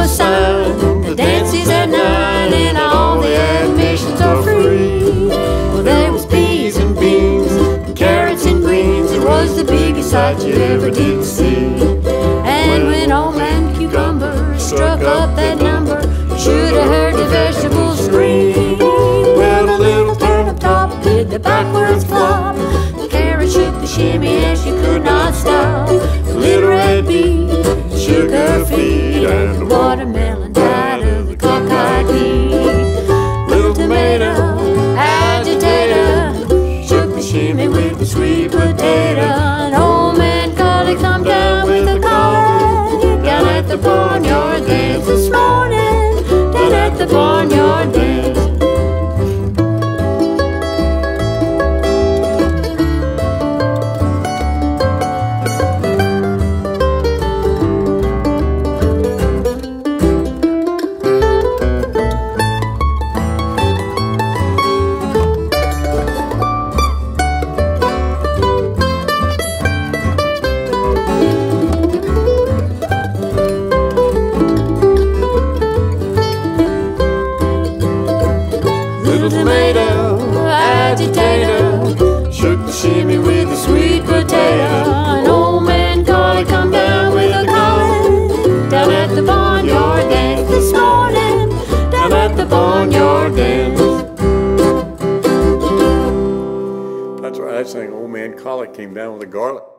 a sign, the dance is at 9 and all the admissions are free. Well, there was peas and beans, carrots and greens. It was the biggest sight you ever did see. And when old man Cucumber struck up that number, you should have heard the vegetables scream. Well, the little turnip top did the backwards flop, the carrot shook the shimmy and she could not stop. The little red beet shook her feet and the watermelon died of the cockeyed heat. Little tomato agitator shook the shimmy with the sweet potato. And old man Collie come down with a collar down at the barnyard dance this morning, down at the barnyard dance. Little tomato agitator shook the shimmy with a sweet potato. An old man Collie come down with a collar down at the barnyard dance this morning, down at the barnyard dance. That's right, I sang Old Man Collie came down with a garlic